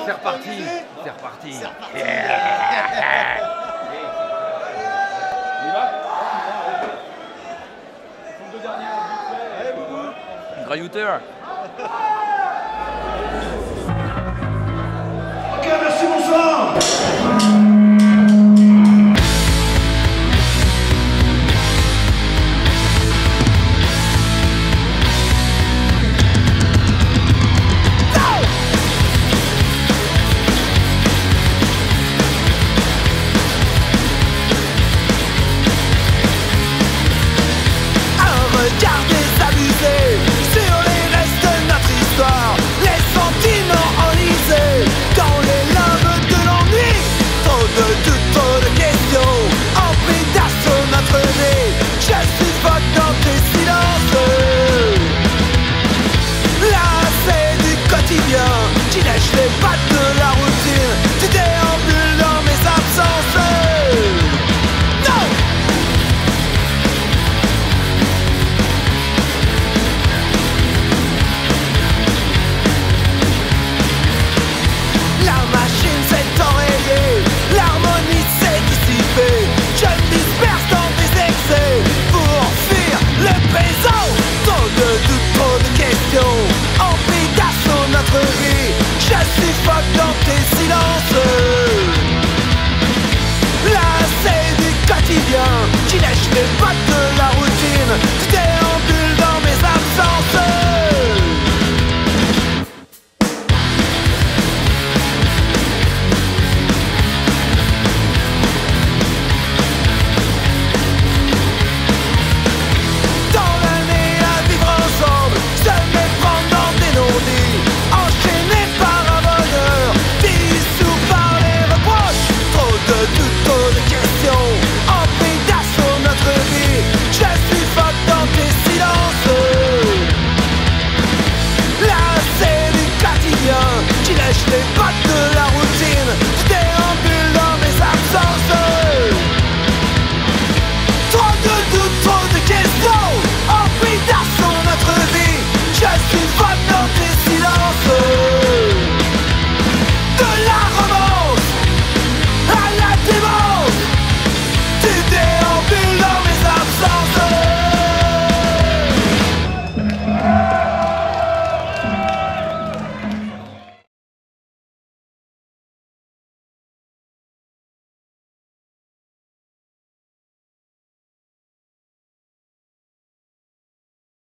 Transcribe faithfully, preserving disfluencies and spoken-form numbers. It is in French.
C'est reparti. C'est reparti. Yeah. Il va. Graillouteur. Ok, merci, bonsoir. Regardez s'amuser sur les restes de notre histoire. Les sentiments enlisés dans les limbes de l'ennui. Trop de doutes, trop de questions emplis d'assaut notre vie. Je suffoque dans tes silences. Là c'est du quotidien qui lèche les pattes de la routine. Tu déambules dans mes absences. Non! La machine s'est enrayée, l'harmonie s'est dissipée. Je me disperse dans des excès pour fuir le présent. Trop de doutes, trop de questions emplis d'assaut notre vie. Je suffoque dans tes silences. Là c'est du quotidien qui lèche les pattes de la routine. Tu déambules dans mes absences. Qui lèche les pattes de